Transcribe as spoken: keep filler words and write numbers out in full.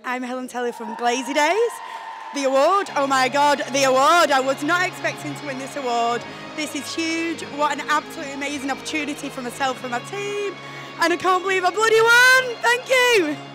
I'm Helen from Glazey Days. The award, oh my God, the award. I was not expecting to win this award. This is huge. What an absolutely amazing opportunity for myself and my team. And I can't believe I bloody won. Thank you.